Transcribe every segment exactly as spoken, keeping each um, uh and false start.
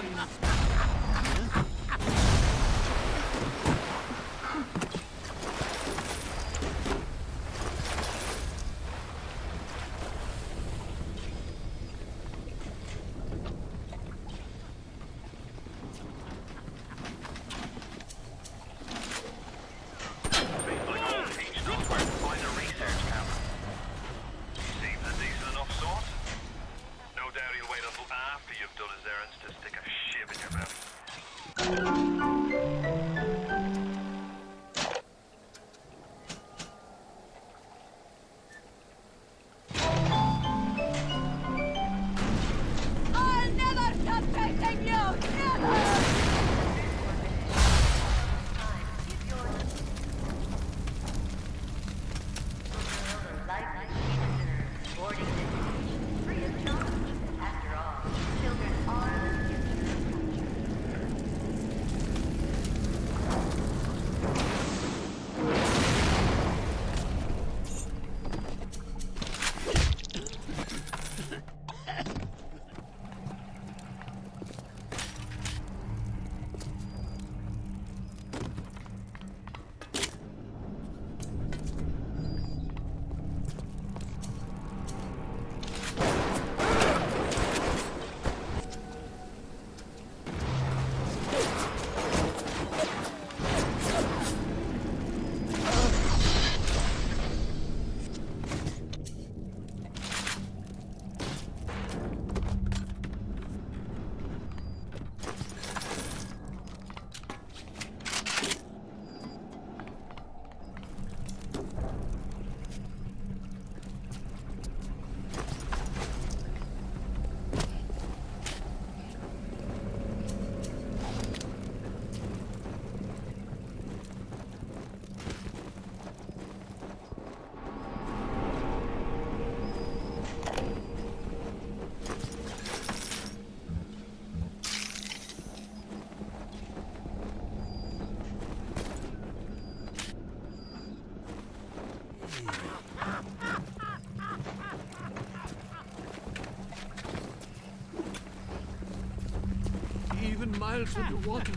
Even miles underwater.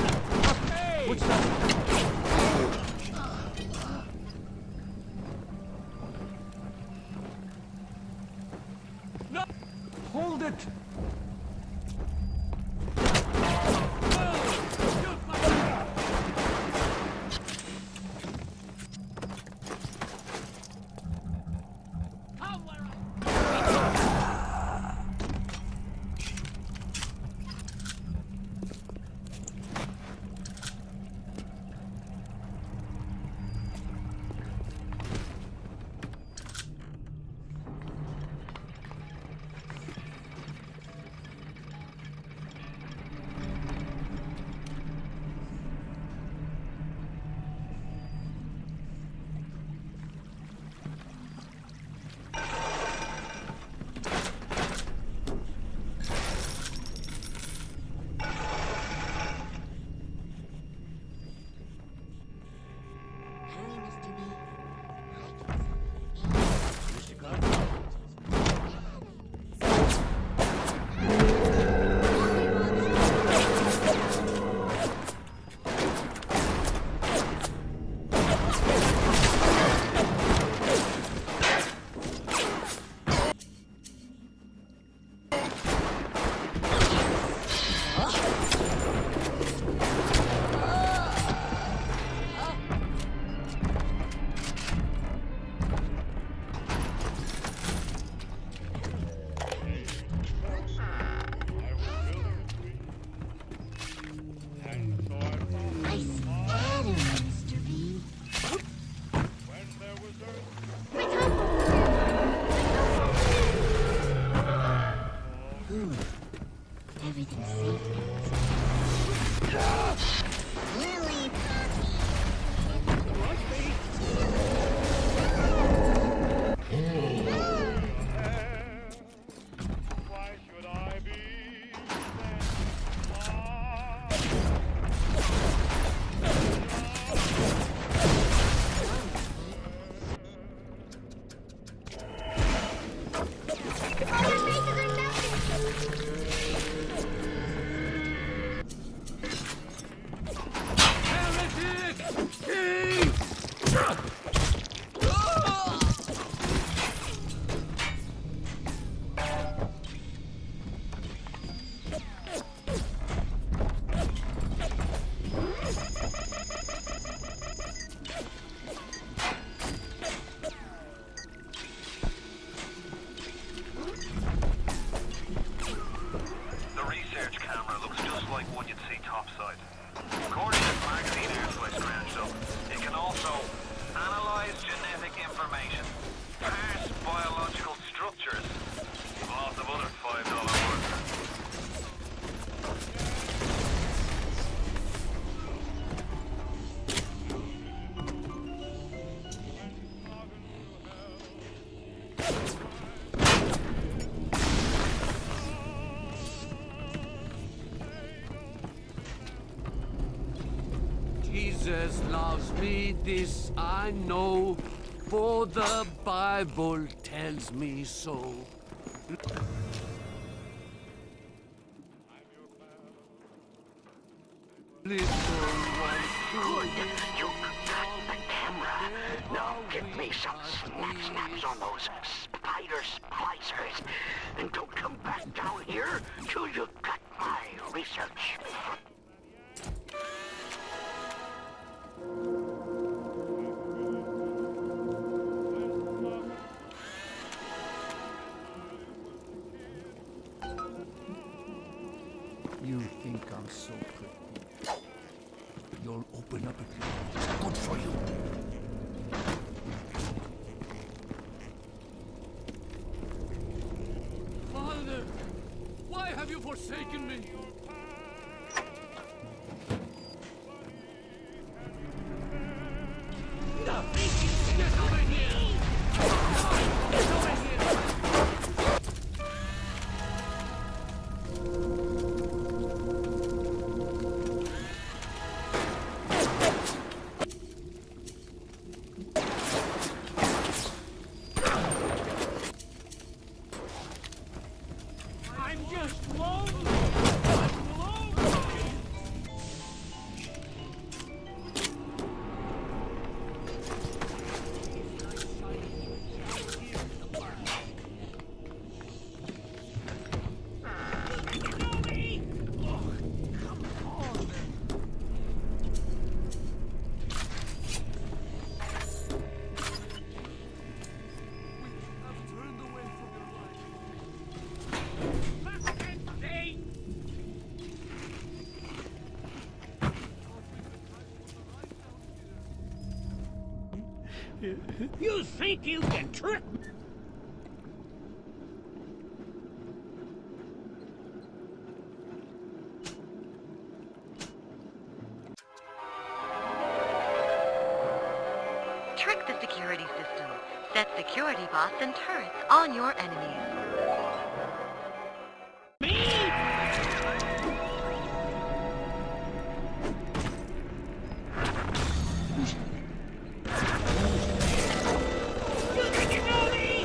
Hey! What's that? No! Hold it! Jesus loves me, this I know, for the Bible tells me so. Little ones Good. You got the camera. Now get me some snap snaps on those spider splicers. And don't come back down here till you've got my research. You think I'm so pretty? You'll open up if you want. Good for you. Father, why have you forsaken me? No! Get over here! Get over here! I'm just lonely. I'm lonely. You know me? Oh, come on. I've turned away from your life. You think you can trick me? Trick the security system. Set security bots and turrets on your enemies. Me? You know me?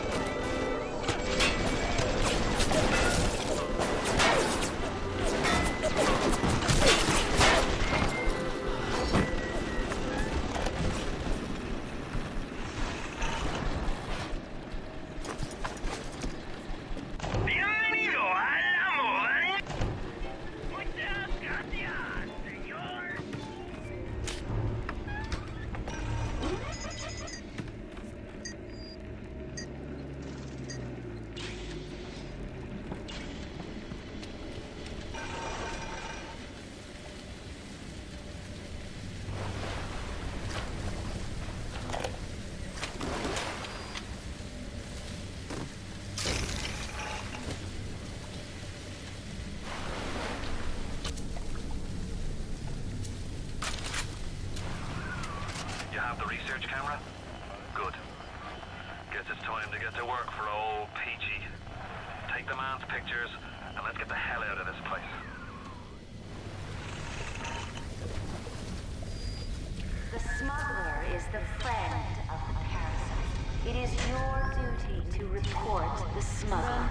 Bienvenido a la moda. Muchas gracias, señor. You have the research camera? Good. Guess it's time to get to work for old Peachy. Take the man's pictures, and let's get the hell out of this place. The smuggler is the friend of the parasite. It is your duty to report the smuggler.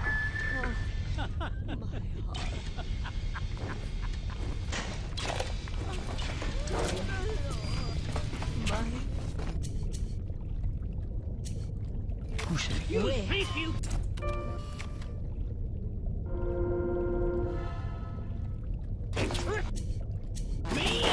You think you... Trick me?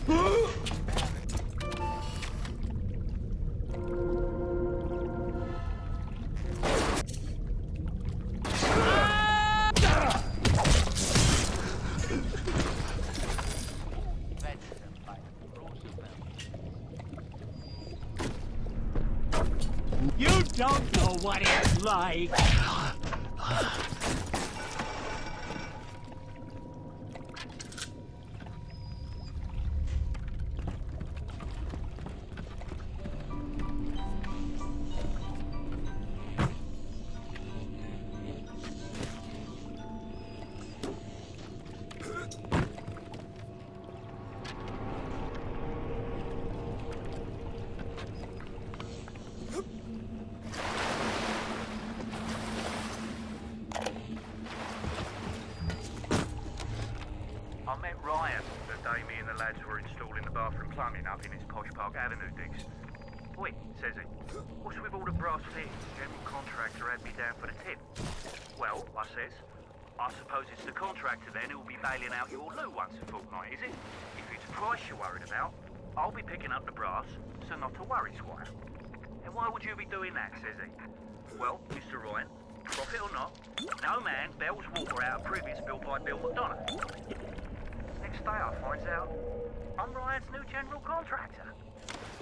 You don't know what it's like. I met Ryan the day me and the lads were installing the bathroom plumbing up in his Posh Park Avenue digs. Oi, says he, what's with all the brass fittings? General contractor had me down for the tip. Well, I says, I suppose it's the contractor then who'll be bailing out your loo once a fortnight, is it? If it's price you're worried about, I'll be picking up the brass, so not to worry, Squire. And why would you be doing that, says he? Well, Mister Ryan, profit or not, no man bails water out of privies built by Bill McDonough. Next day I finds out I'm Ryan's new general contractor.